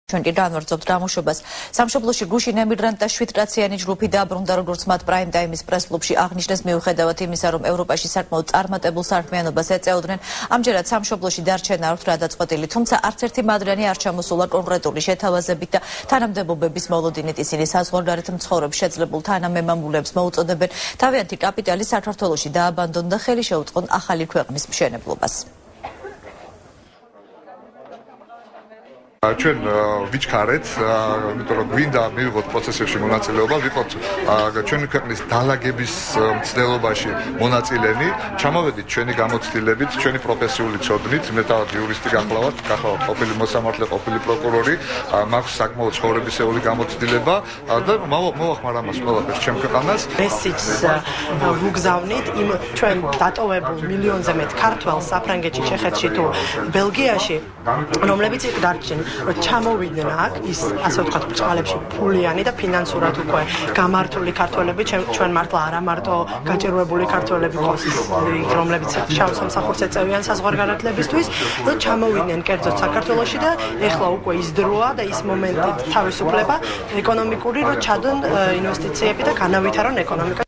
ჩვენ კი განვარძობთ გამოშვებას. სამშობლოში გუშინ ემიგრანტთა 7-კაციანი ჯგუფი დაბრუნდა, როგორც მათ პრაიმ ტაიმის პრეს-კლუბში აღნიშნეს, მიუხედავად იმისა, რომ ევროპაში საკმაოდ წარმატებულ საქმიანობას ეწეოდნენ, ამჯერად სამშობლოში დარჩენა არ გადაწყვეტილი, თუმცა არც ერთი მადრანი არ ჩამოსულა კონკრეტული შეთავაზებით და თანამდებობების მოლოდინით ისინი საზღვარგარეთ მცხოვრებ შეძლებულ თანამემამულეებს მოუწოდებენ, თავიანთი კაპიტალი საქართველოში დააბანდონ და ხელი შეუწყონ ახალი ქვეყნის მშენებლობას. ჩვენ ვიჩქარეთ, იმიტომ რომ გვინდა მივიღოთ პროცესებში მონაწილეობა, ვიყოთ ჩვენი ქვეყნის დალაგების მცდელობაში მონაწილენი, ჩამოვედით ჩვენი გამოცდილებით, ჩვენი პროფესიული ცოდნით, მე თავად იურისტი გახლავართ, ყოფილი მოსამართლე, ყოფილი პროკურორი, მაქვს საკმაოდ ცხოვრებისეული გამოცდილება და მოვახმარ ამას ყველაფერს ჩემ ქვეყანას. მესიჯს ვუგზავნით იმ ჩვენ დატოვებულ მილიონზე მეტ ქართველს საფრანგეთში, ჩეხეთში თუ ბელგიაში, რომლებიც იქ დარჩნენ. რომ ჩამოვიდნენ აქ ის ასე ვთქვათ ბრწყალებში ფულიანი და ფინანსურად უკვე გამართული ქართველები ჩვენ მართლა არა მარტო გაჭირვებული ქართველები ყავს რომლებიც შავ სამსახურს ეწევიან საზღვარგარეთლებისთვის და ჩამოვიდნენ კერძოდ საქართველოში და ეხლა უკვე ის დროა და ის მომენტი თავისუფლება ეკონომიკური რომ ჩადონ ინვესტიციები და განავითარონ ეკონომიკა